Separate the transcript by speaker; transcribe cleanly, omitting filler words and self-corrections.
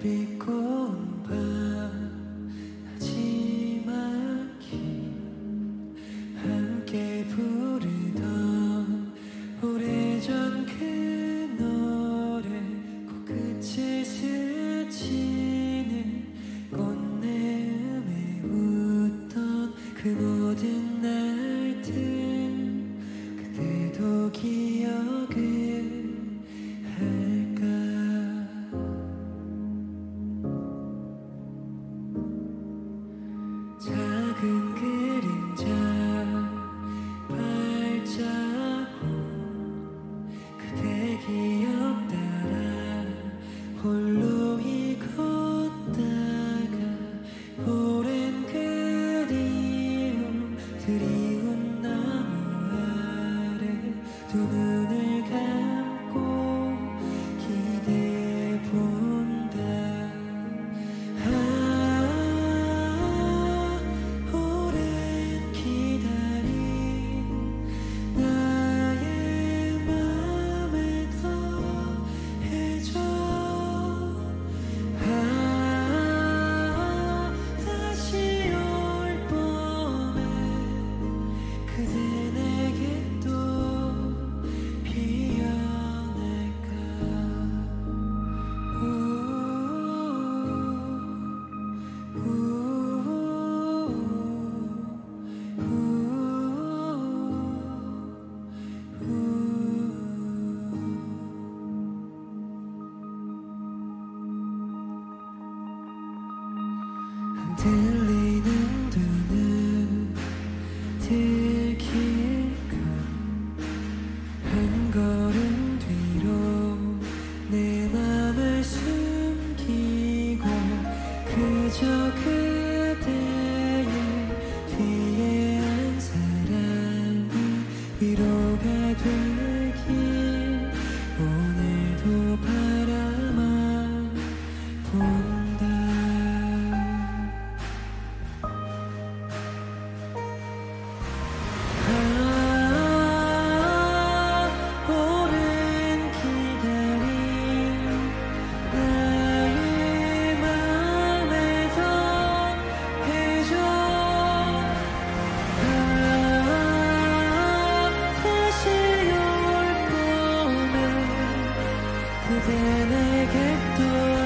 Speaker 1: 비고 온 밤 나지막히 함께 부르던 오래전 그 노래 코끝을 스치는 꽃내음에 웃던 그 모든 날들 그대도 기억을 할까. 작은 그림자 발자국 그대 기억 따라 홀로 걷다가 오랜 그리움 드리운 나무 아래 두 눈을 감고 기대해 본다. 오랜 기다림 나의 맘에 더해줘. 다시 올 봄에 그대 내게 또 피어날까. 들리는 두 눈 들킬까. 한 걸음 뒤로 내 맘을 숨기고 그저 그대의 뒤에 한 사람이 위로가 되길 오늘도 바라만 본다. 오랜 기다림 나의 맘에 더해줘. 다시 올 봄에 그대 내게 또